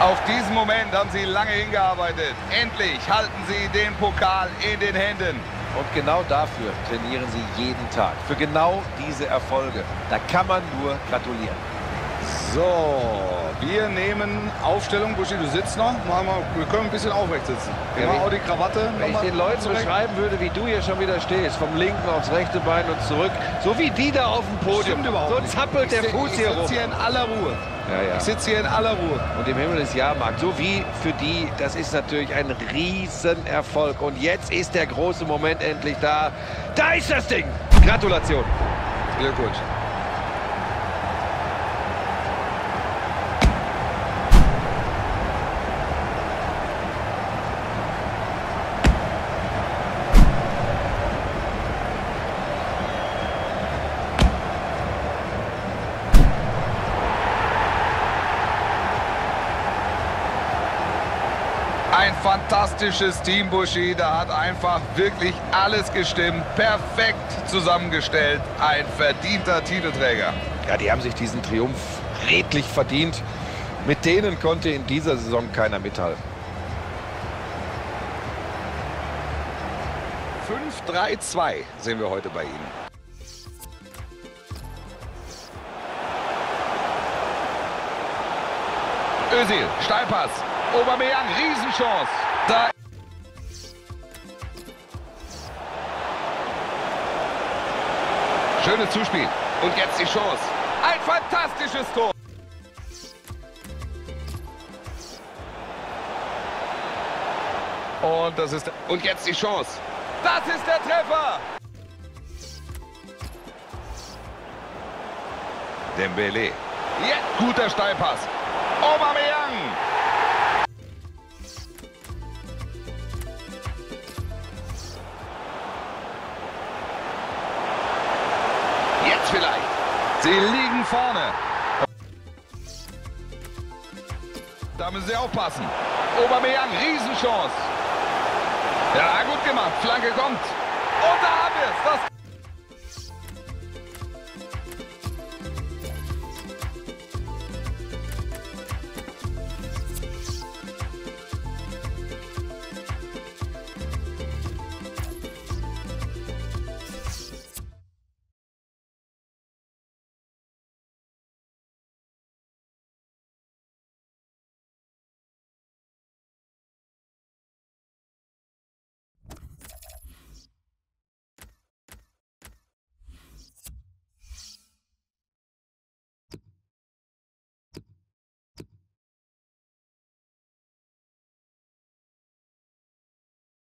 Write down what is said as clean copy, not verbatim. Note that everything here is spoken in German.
Auf diesen Moment haben sie lange hingearbeitet. Endlich halten sie den Pokal in den Händen. Und genau dafür trainieren sie jeden Tag. Für genau diese Erfolge. Da kann man nur gratulieren. So, wir nehmen Aufstellung. Buschi, du sitzt noch. Wir können ein bisschen aufrecht sitzen. Wir machen auch die Krawatte. Wenn ich den Leuten beschreiben würde, wie du hier schon wieder stehst, vom linken aufs rechte Bein und zurück, so wie die da auf dem Podium. Stimmt überhaupt so nicht. Zappelt der Fuß hier rum. Ich sitze hier in aller Ruhe. Ja. Ich sitze hier in aller Ruhe. Und im Himmel ist Jahrmarkt. So wie für die, das ist natürlich ein Riesenerfolg. Und jetzt ist der große Moment endlich da. Da ist das Ding. Gratulation. Glückwunsch. Ein fantastisches Team, Buschi. Da hat einfach wirklich alles gestimmt. Perfekt zusammengestellt. Ein verdienter Titelträger. Ja, die haben sich diesen Triumph redlich verdient. Mit denen konnte in dieser Saison keiner mithalten. 5-3-2 sehen wir heute bei Ihnen. Özil, Steilpass. Aubameyang, Riesenchance. Da. Schönes Zuspiel. Und jetzt die Chance. Ein fantastisches Tor. Und jetzt die Chance. Das ist der Treffer. Dembélé. Jetzt guter Steilpass. Aubameyang. Jetzt vielleicht. Sie liegen vorne. Da müssen sie aufpassen. Aubameyang, Riesenchance. Ja, gut gemacht. Flanke kommt. Und da haben wir es.